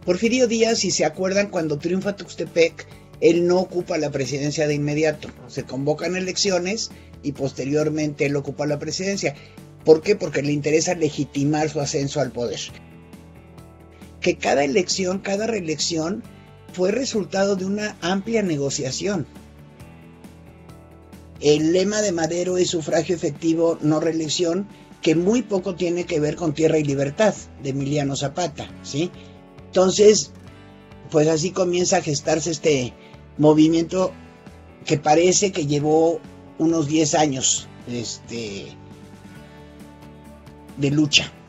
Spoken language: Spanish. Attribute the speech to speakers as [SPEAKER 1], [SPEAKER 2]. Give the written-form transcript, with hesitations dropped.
[SPEAKER 1] Porfirio Díaz, si se acuerdan, cuando triunfa Tuxtepec, él no ocupa la presidencia de inmediato. Se convocan elecciones y posteriormente él ocupa la presidencia. ¿Por qué? Porque le interesa legitimar su ascenso al poder. Que cada elección, cada reelección, fue resultado de una amplia negociación. El lema de Madero es sufragio efectivo, no reelección, que muy poco tiene que ver con Tierra y Libertad, de Emiliano Zapata, ¿sí? Entonces, pues así comienza a gestarse este movimiento que parece que llevó unos 10 años de lucha.